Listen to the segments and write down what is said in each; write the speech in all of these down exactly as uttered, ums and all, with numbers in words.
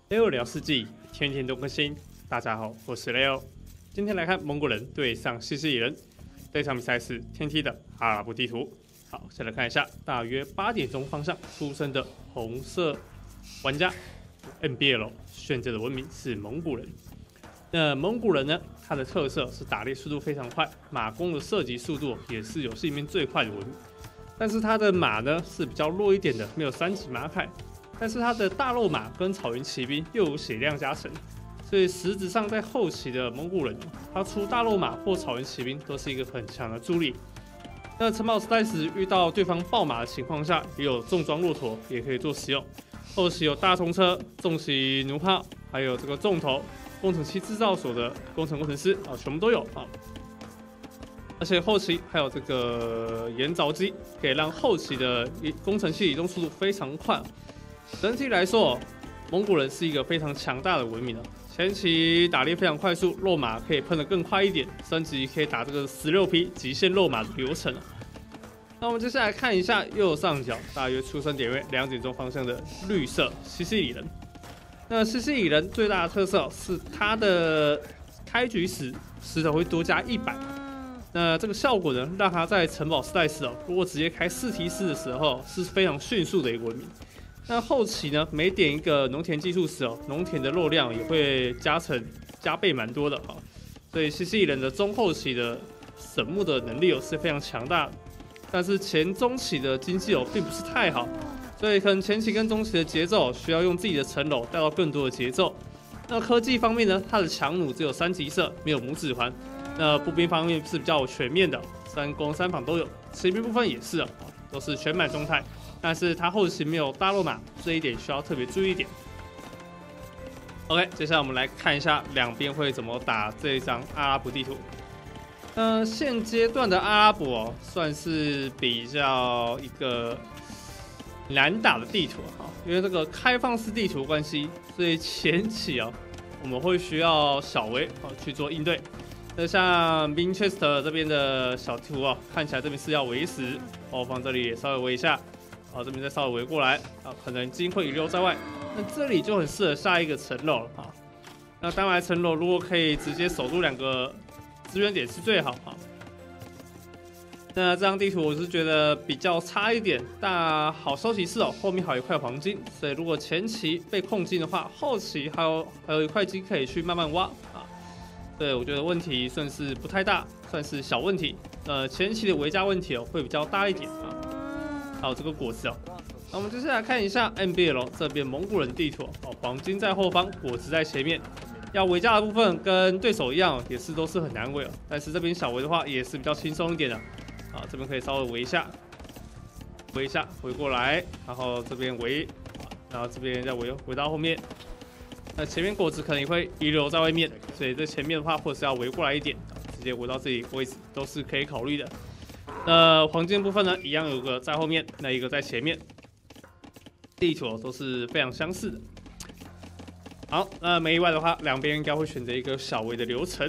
Leo 聊世纪，天天都更新。大家好，我是 Leo。今天来看蒙古人对上西西里人，这场比赛是天梯的阿拉伯地图。好，先来看一下，大约八点钟方向出生的红色玩家 N B L 选择的文明是蒙古人。那蒙古人呢，它的特色是打猎速度非常快，马弓的射击速度也是游戏里面最快的文明。但是它的马呢是比较弱一点的，没有三级马凯。但是它的大肉马跟草原骑兵又有血量加成，所以实质上在后期的蒙古人，他出大肉马或草原骑兵都是一个很强的助力。那城堡时代时遇到对方爆马的情况下，也有重装骆驼也可以做使用。后期有大冲车、重骑弩炮，还有这个重头工程器制造所的工程工程师啊，全部都有啊。而且后期还有这个延凿机，可以让后期的工程器移动速度非常快。整体来说，蒙古人是一个非常强大的文明啊。前期打猎非常快速，肉马可以喷得更快一点，升级可以打这个十六匹极限肉马的流程啊。那我们接下来看一下右上角大约出生点位两点钟方向的绿色西西里人。那西西里人最大的特色是它的开局时石头会多加一百。那这个效果呢，让它在城堡时代时哦，如果直接开四提示的时候是非常迅速的一个文明。那后期呢，每点一个农田技术时哦，农田的肉量也会加成加倍蛮多的哈。所以西西里人的中后期的神木的能力哦是非常强大的，但是前中期的经济哦并不是太好，所以可能前期跟中期的节奏需要用自己的城楼带到更多的节奏。那科技方面呢，它的强弩只有三级射，没有拇指环。那步兵方面是比较全面的，三攻三防都有，骑兵部分也是啊，都是全满状态。但是它后期没有大肉马，这一点需要特别注意一点。OK， 接下来我们来看一下两边会怎么打这一张阿拉伯地图。呃，现阶段的阿拉伯、哦、算是比较一个难打的地图哈，因为这个开放式地图关系，所以前期啊、哦、我们会需要小围啊去做应对。那像 Winchester 这边的小图啊、哦，看起来这边是要围死，后方这里也稍微围一下。好，这边再稍微围过来，啊，可能金会遗留在外，那这里就很适合下一个城楼了啊。那当然，城楼如果可以直接守住两个资源点是最好啊。那这张地图我是觉得比较差一点，但好消息是哦，后面还有一块黄金，所以如果前期被控金的话，后期还有还有一块金可以去慢慢挖啊。对，我觉得问题算是不太大，算是小问题。呃，前期的围加问题哦会比较大一点啊。还有这个果子哦，那我们接下来看一下 N B L 这边蒙古人地图哦，黄金在后方，果子在前面。要围加的部分跟对手一样，也是都是很难围哦。但是这边小围的话也是比较轻松一点的啊，这边可以稍微围一下，围一下，围过来，然后这边围，然后这边再围围到后面。那前面果子可能也会遗留在外面，所以这前面的话，或者是要围过来一点，直接围到这里位置都是可以考虑的。那黄金部分呢，一样有个在后面，那一个在前面，地图都是非常相似的。好，那没意外的话，两边应该会选择一个小围的流程。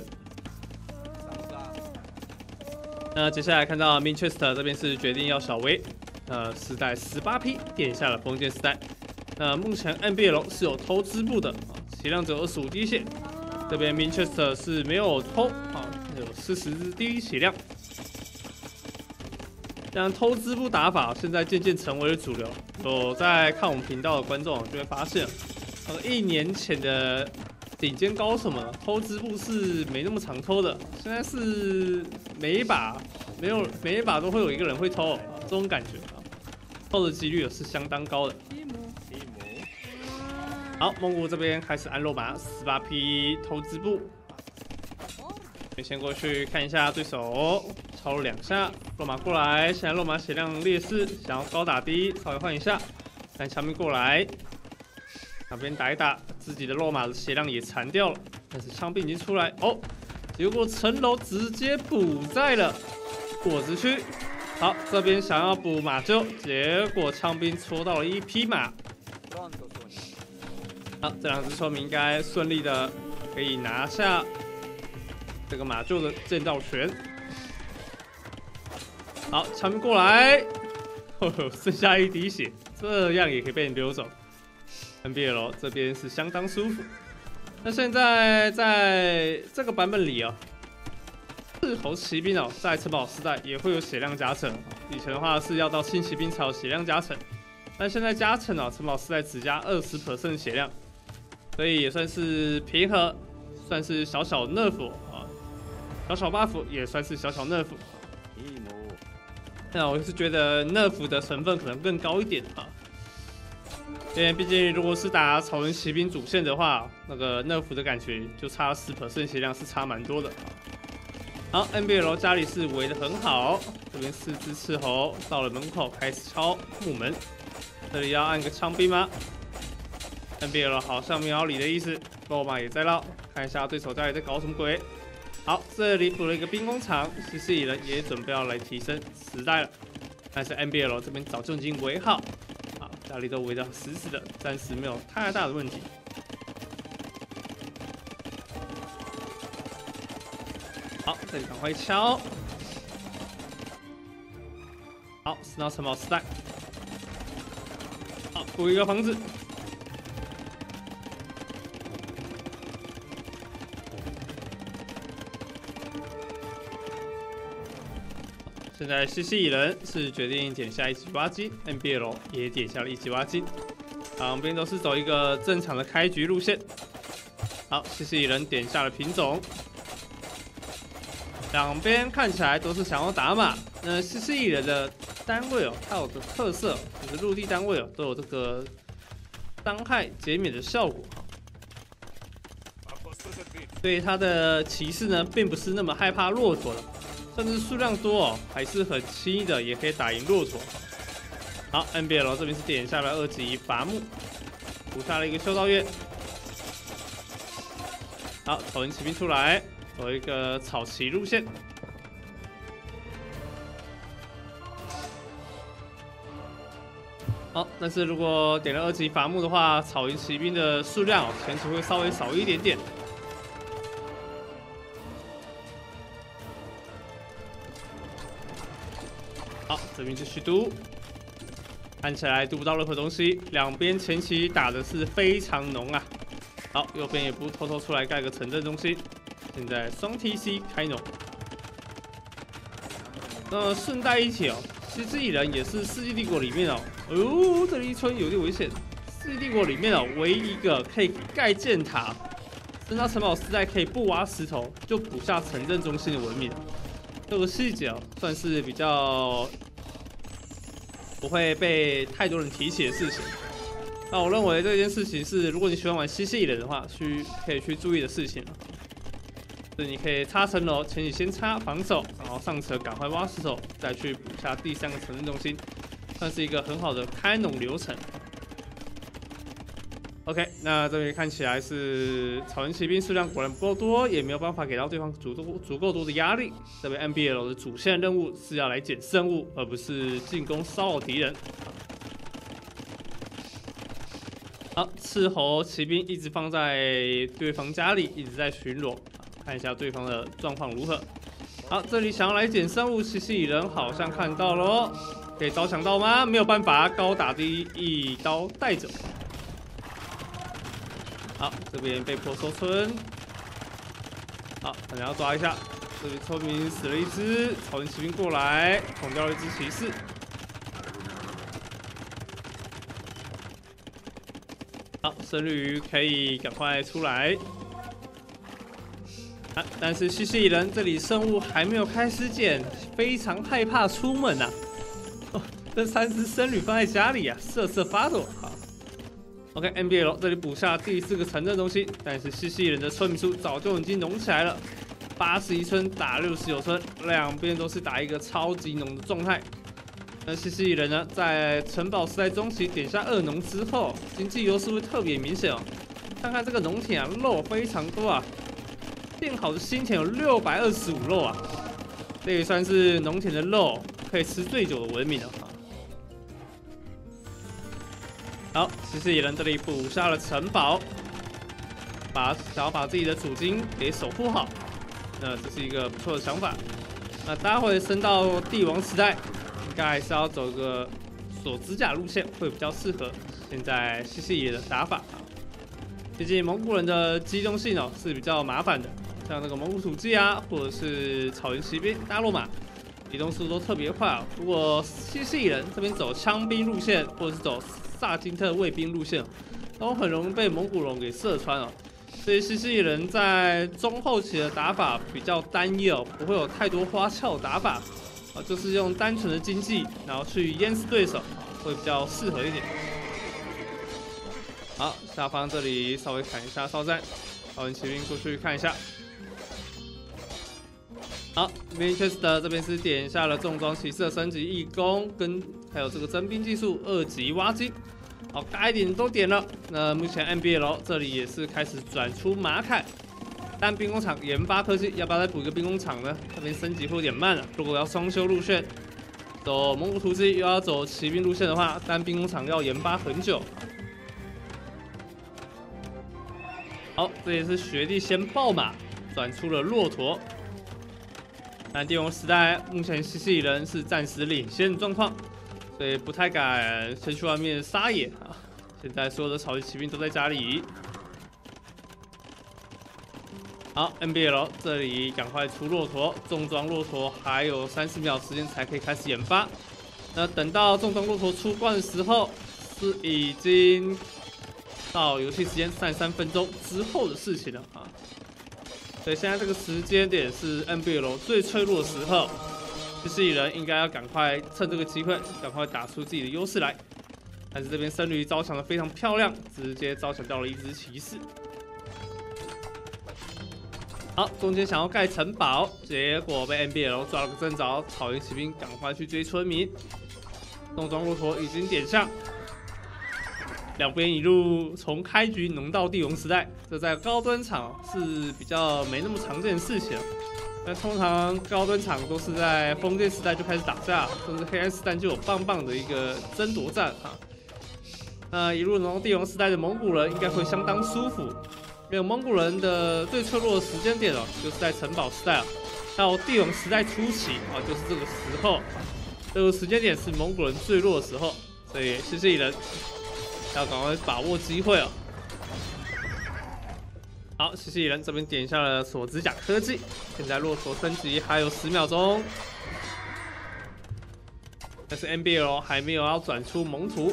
那接下来看到 Winchester 这边是决定要小围，呃，时代十八批点下了封建时代。那目前 N B L 是有偷织布的，血量只有二十五滴血。这边 Winchester 是没有偷啊，有四十滴血量。像偷织布打法现在渐渐成为了主流，有在看我们频道的观众就会发现，呃，一年前的顶尖高手们偷织布是没那么常偷的，现在是每一把没有每一把都会有一个人会偷，这种感觉啊，偷的几率也是相当高的。好，蒙古这边开始按肉马，十八批偷织布。先过去看一下对手，超了两下，肉马过来，现在肉马血量劣势，想要高打低，稍微换一下，但枪兵过来，那边打一打，自己的肉马的血量也残掉了，但是枪兵已经出来，哦，结果城楼直接补在了果子区，好，这边想要补马厩，结果枪兵戳到了一匹马，好，这两只村民应该顺利的可以拿下这个马厩的建造权。好，枪兵过来，哦，剩下一滴血，这样也可以被你溜走。 N B L 这边是相当舒服。那现在在这个版本里哦，斥候骑兵哦，在城堡时代也会有血量加成。以前的话是要到新骑兵才有血量加成，但现在加成哦，城堡时代只加 百分之二十 血量，所以也算是平和，算是小小 nerf 啊，小小 buff 也算是小小 nerf。那我是觉得 nerf 的成分可能更高一点啊。因为毕竟，如果是打草原骑兵主线的话，那个 nerf 的感觉就差 百分之十 血量是差蛮多的。好 ，N B L 家里是围得很好，这边四只斥候到了门口开始敲木门，这里要按个枪兵吗 ？N B L 好像没有理的意思，罗马也在绕，看一下对手家里在搞什么鬼。好，这里补了一个兵工厂，西西里人也准备要来提升时代了，但是 N B L 这边早就已经围好。家里都围得死死的，暂时没有太大的问题。好，这里赶快敲。好，死到城堡时代。好，补一个房子。现在西西里人是决定点下一级挖金 ，N B L 也点下了一级挖金，两边都是走一个正常的开局路线。好，西西里人点下了品种，两边看起来都是想要打马。那西西里人的单位哦，它有个特色，就是陆地单位哦都有这个伤害减免的效果，所以他的骑士呢并不是那么害怕骆驼的。甚至数量多哦，还是很轻易的也可以打赢骆驼。好 ，N B L 这边是点下了二级伐木，补下了一个修道院。好，草原骑兵出来，走一个草骑路线。好，但是如果点了二级伐木的话，草原骑兵的数量哦，前期会稍微少一点点。好，这边继续嘟，看起来嘟不到任何东西，两边前期打的是非常浓啊。好，右边也不偷偷出来盖个城镇中心，现在双 T C 开农。那顺带一提哦，西西里人也是世纪帝国里面哦，哦，这里一村有点危险。世纪帝国里面哦，唯一一个可以盖箭塔，升到城堡时代可以不挖石头就补下城镇中心的文明。这个细节哦，算是比较不会被太多人提起的事情。那我认为这件事情是，如果你喜欢玩西西里人的话，去可以去注意的事情。就是你可以插层楼，前期先插防守，然后上层赶快挖石头，再去补下第三个城镇中心，算是一个很好的开农流程。OK， 那这边看起来是草原骑兵数量果然不够多，也没有办法给到对方足够足够多的压力。这边 N B L 的主线任务是要来捡圣物，而不是进攻骚扰敌人。好，斥候骑兵一直放在对方家里，一直在巡逻，看一下对方的状况如何。好，这里想要来捡圣物，西西里人好像看到了哦，可以招抢到吗？没有办法，高打的一刀带走。好，这边被迫收村。好，可能要抓一下。这里村民死了一只，草原骑兵过来捅掉了一只骑士。好，胜利鱼可以赶快出来。啊，但是西西里人这里生物还没有开始捡，非常害怕出门啊。哦，这三只僧侣放在家里啊，瑟瑟发抖。好。OK，N B L 这里补下第四个城镇中心，但是西西里人的村民数早就已经浓起来了，八十一村打六十九村，两边都是打一个超级浓的状态。那西西里人呢，在城堡时代中期点下二农之后，经济优势会特别明显哦。看看这个农田啊，肉非常多啊，建好的新田有六百二十五肉啊，这也算是农田的肉可以吃最久的文明了。好，西西里人这里补下了城堡，把想要把自己的主金给守护好，那这是一个不错的想法。那待会升到帝王时代，应该还是要走个锁指甲路线会比较适合。 现在西西里人的打法啊。毕竟蒙古人的机动性哦是比较麻烦的，像那个蒙古土骑啊，或者是草原骑兵大罗马，移动速度都特别快啊。如果西西里人这边走枪兵路线，或者是走萨金特卫兵路线，都很容易被蒙古人给射穿哦。所以西西里人在中后期的打法比较单一哦，不会有太多花俏打法啊，就是用单纯的经济，然后去淹死对手，会比较适合一点。好，下方这里稍微砍一下哨站，草原骑兵过去看一下。好 ，Manchester 这边是点下了重装骑士的升级义工，跟还有这个征兵技术二级挖金。好，该点都点了。那目前 N B L 这里也是开始转出马凯，但兵工厂研发科技要不要再补一个兵工厂呢？这边升级会有点慢了。如果要双修路线，走蒙古突击又要走骑兵路线的话，但兵工厂要研发很久。好，这也是学弟先爆马，转出了骆驼。但帝王时代目前西西里人是暂时领先的状况，所以不太敢先去外面撒野啊。现在所有的草原骑兵都在家里。好 ，N B L 这里赶快出骆驼，重装骆驼还有三十秒时间才可以开始研发。那等到重装骆驼出关的时候，是已经到游戏时间三十三分钟之后的事情了啊。所以现在这个时间点是 N B L 最脆弱的时候，西西里人应该要赶快趁这个机会，赶快打出自己的优势来。但是这边僧侣招降的非常漂亮，直接招降掉了一只骑士。好，中间想要盖城堡，结果被 N B L 抓了个正着，草原骑兵赶快去追村民。重装骆驼已经点上，两边一路从开局农到帝王时代，这在高端场是比较没那么常见的事情。那通常高端场都是在封建时代就开始打架，甚至黑暗时代就有棒棒的一个争夺战哈。那一路农到帝王时代的蒙古人应该会相当舒服。没有蒙古人的最脆弱的时间点哦，就是在城堡时代啊，到帝王时代初期啊，就是这个时候，这个时间点是蒙古人最弱的时候，所以西西里人要赶快把握机会哦。好，西西里人这边点下了锁指甲科技，现在骆驼升级还有十秒钟，但是 N B L 还没有要转出蒙图。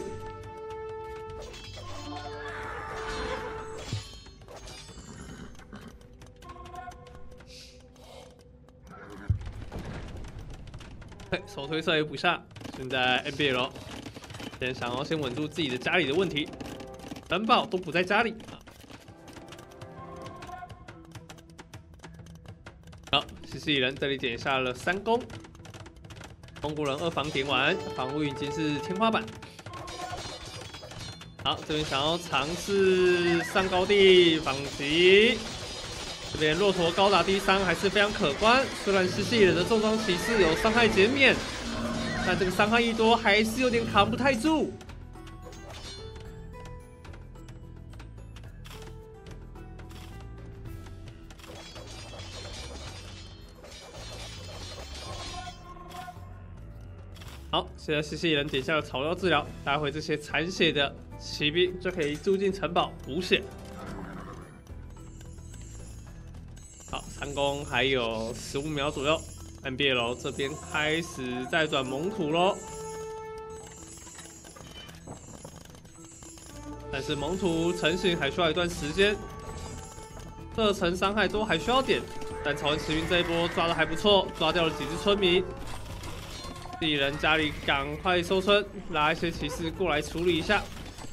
手推射也不下，现在 N B L 先想要先稳住自己的家里的问题，城堡都不在家里啊。好，西西里人这里点下了三攻，蒙古人二防点完，防护已经是天花板。好，这边想要尝试上高地反击。这边骆驼高打低伤还是非常可观，虽然西西里人的重装骑士有伤害减免，但这个伤害一多还是有点扛不太住。好，现在西西里人点下了草药治疗，待会这些残血的骑兵就可以住进城堡补血。好，三攻还有十五秒左右 ，N B L 这边开始在转蒙土喽。但是蒙土成型还需要一段时间，射程伤害都还需要点。但草原骑兵这一波抓的还不错，抓掉了几只村民。自己人家里赶快收村，拉一些骑士过来处理一下。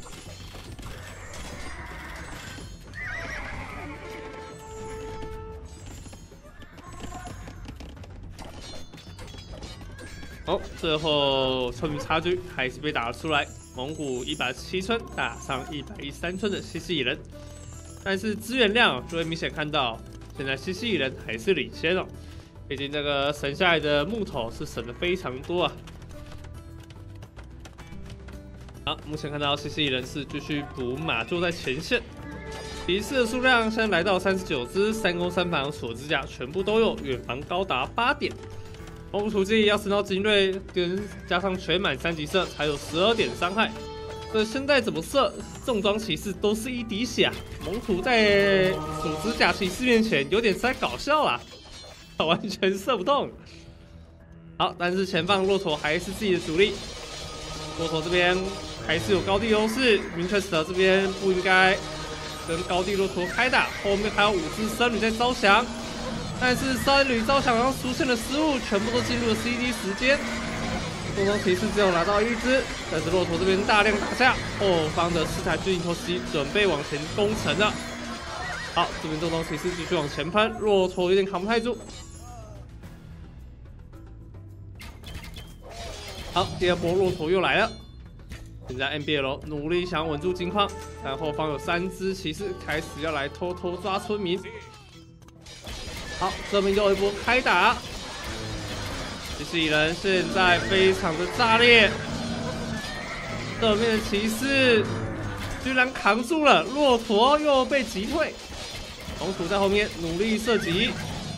哦，最后村民差距还是被打了出来，蒙古一百七村打上一百一十三村的西西里人，但是资源量就会明显看到，现在西西里人还是领先哦，毕竟这个省下来的木头是省的非常多啊。好，目前看到西西里人是继续补马厩在前线，骑士的数量现在来到三十九只，三攻三防锁指甲全部都有，远防高达八点。蒙古突击要升到精锐，跟加上全满三级射才有十二点伤害， 所以现在怎么射重装骑士都是一滴血啊！猛土在鼠指甲骑士面前有点太搞笑了，完全射不动。好，但是前方骆驼还是自己的主力，骆驼这边还是有高地优势。Winchester 这边不应该跟高地骆驼开打，后面还有五只僧侣在招降，但是僧侣招降然后出现了失误，全部都进入了 C D 时间。重装骑士只有拿到一只，但是骆驼这边大量打下，后方的四台巨型投石机准备往前攻城了。好，这边重装骑士继续往前喷，骆驼有点扛不太住。好，第二波骆驼又来了。现在 N B L 努力想稳住金矿，但后方有三只骑士开始要来偷偷抓村民。好，这边又一波开打。骑士蚁人现在非常的炸裂，这面的骑士居然扛住了，骆驼又被击退。龙土在后面努力射击，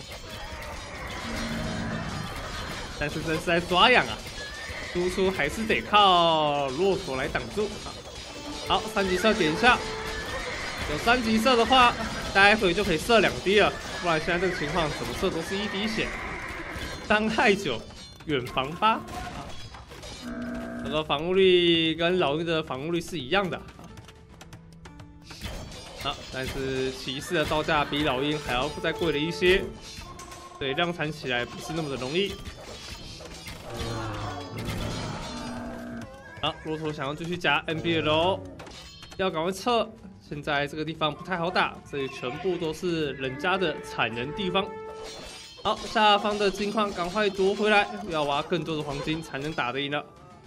但是这是在抓痒啊，输出还是得靠骆驼来挡住。好，三级射点一下，有三级射的话，待会就可以射两滴了，不然现在这个情况怎么射都是一滴血。伤害九，远防八，这个防护率跟老鹰的防护率是一样的。好，但是骑士的造价比老鹰还要再贵了一些，所以量产起来不是那么的容易。好，骆驼想要继续加 N B L， 要赶快撤。现在这个地方不太好打，这里全部都是人家的产能地方。好，下方的金矿赶快夺回来，要挖更多的黄金才能打得赢了。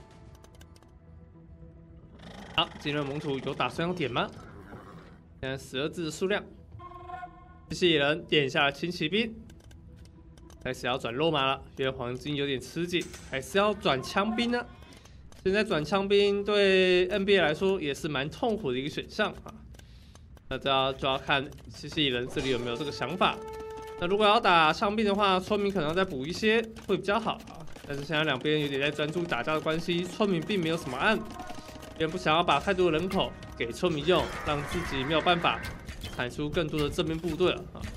好，今日猛土有打算要点吗？现在十二只的数量，机器人点下了轻骑兵，开始要转肉马了，因为黄金有点吃紧，还是要转枪兵呢？现在转枪兵对 N B A 来说也是蛮痛苦的一个选项啊。那这要就要看机器人这里有没有这个想法。那如果要打枪兵的话，村民可能要再补一些会比较好啊。但是现在两边有点在专注打架的关系，村民并没有什么按，也不想要把太多的人口给村民用，让自己没有办法产出更多的正面部队了啊。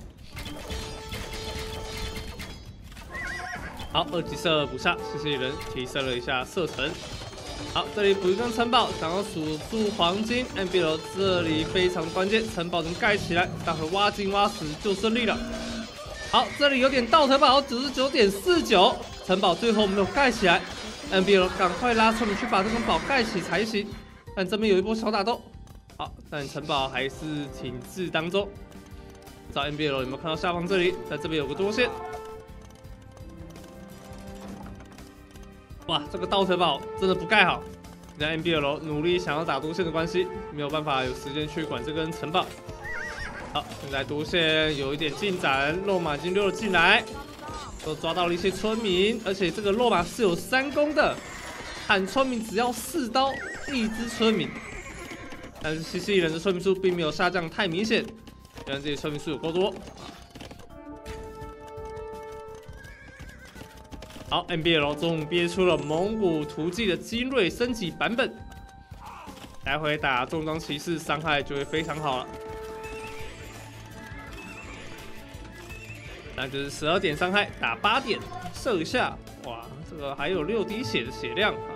好，二级射补下，机器人提升了一下射程。好，这里补一根城堡，想要锁住黄金 ，N B L 这里非常关键，城堡能盖起来，待会挖金挖死就胜利了。好，这里有点倒城堡，九十九点四九，城堡最后没有盖起来 ，N B L 赶快拉村民去把这根堡盖起才行。但这边有一波小打斗，好，但城堡还是停滞当中。不知道 N B L 有没有看到下方这里，在这边有个多线。哇，这个倒城堡真的不盖好。现在 N B L 努力想要打多线的关系，没有办法有时间去管这根城堡。好，现在多线有一点进展，肉马已经溜了进来，都抓到了一些村民，而且这个肉马是有三攻的，喊村民只要四刀一只村民。但是西西人的村民数并没有下降太明显，原来这些村民数有够多。好 ，N B L 终于憋出了蒙古图记的精锐升级版本，来回打重装骑士伤害就会非常好了。那就是十二点伤害打八点，射一下，哇，这个还有六滴血的血量啊！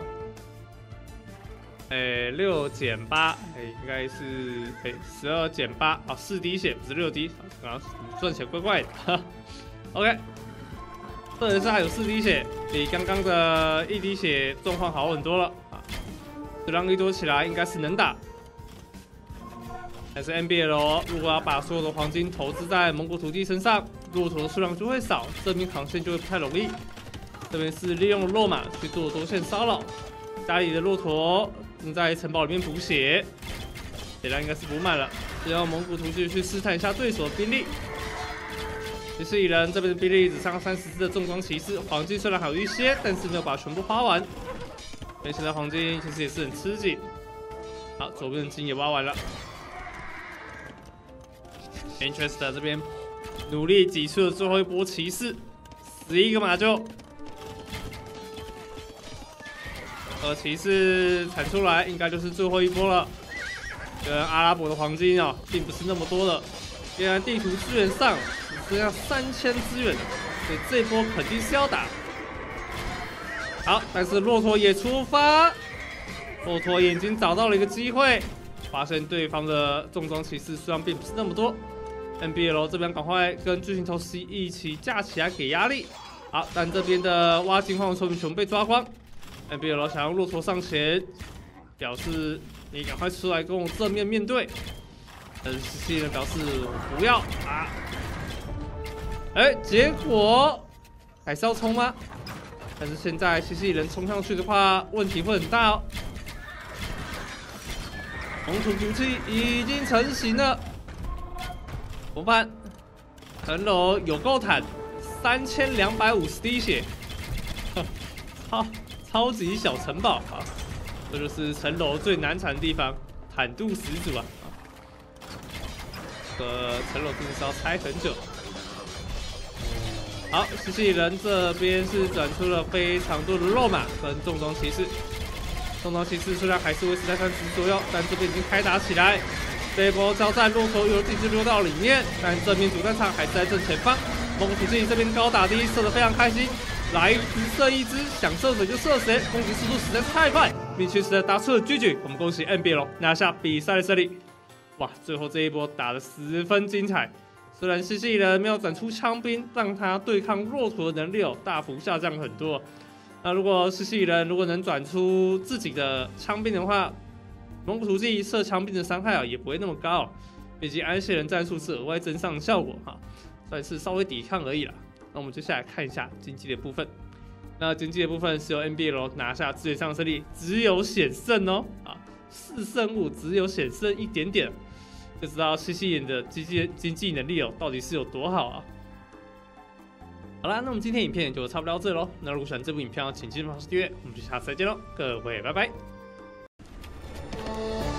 哎，六减八，哎，应该是哎十二减八，啊，四滴血不是六滴，然后赚钱怪怪的。OK。这一次还有四滴血，比刚刚的一滴血状况好很多了啊！质量一多起来应该是能打，但是 N B L 如果要把所有的黄金投资在蒙古土地身上，骆驼的数量就会少，这边航线就会不太容易。这边是利用肉马去做多线骚扰，家里的骆驼正在城堡里面补血，血量应该是补满了，只要蒙古图记去试探一下对手的兵力。骑士蚁人这边的兵力只上三十只的重装骑士，黄金虽然还有一些，但是没有把全部花完。所以现在黄金其实也是很吃紧。好，左边的金也挖完了。Manchester 这边努力挤出了最后一波骑士，十一个马厩。 而骑士产出来应该就是最后一波了。跟阿拉伯的黄金哦，并不是那么多的。既然地图资源上只剩下三千资源了，所以这一波肯定是要打。好，但是骆驼也出发，骆驼也已经找到了一个机会，发现对方的重装骑士虽然并不是那么多 ，N B L 这边赶快跟巨型头 C 一起架起来给压力。好，但这边的挖金矿的村民全部被抓光 ，N B L 想要骆驼上前，表示你赶快出来跟我正面面对。但是十七人表示我不要啊！哎、欸，结果还是要冲吗？但是现在十七人冲上去的话，问题会很大哦。红土毒气已经成型了，怎么办？城楼有够坦，三千两百五十滴血，超超级小城堡啊！这就是城楼最难缠的地方，坦度十足啊！这个城楼真的是要拆很久。好，十七人这边是转出了非常多的肉马跟重装骑士。重装骑士虽然还是维持在三十左右，但这边已经开打起来。这一波交战，骆驼有地质溜到里面，但正面主战场还是在正前方。猛虎自己这边高打低，射得非常开心。来，直射一支，想射谁就射谁，攻击速度实在是太快，并且实在打出了 G G。我们恭喜 N B L 拿下比赛的胜利。哇，最后这一波打得十分精彩。虽然十七人没有转出枪兵，让他对抗骆驼的能力有大幅下降很多。那如果十七人如果能转出自己的枪兵的话，蒙古图记射枪兵的伤害啊也不会那么高，毕竟安谢人战术是额外增上的效果哈，算是稍微抵抗而已啦。那我们接下来看一下经济的部分。那经济的部分是由 N B L 拿下资源上胜利，只有险胜哦啊，四胜五只有险胜一点点。就知道七七人的经济经济能力哦，到底是有多好啊！好啦，那我们今天影片也就差不多到这喽。那如果喜欢这部影片，请记得帮我订阅，我们就下次再见喽，各位拜拜。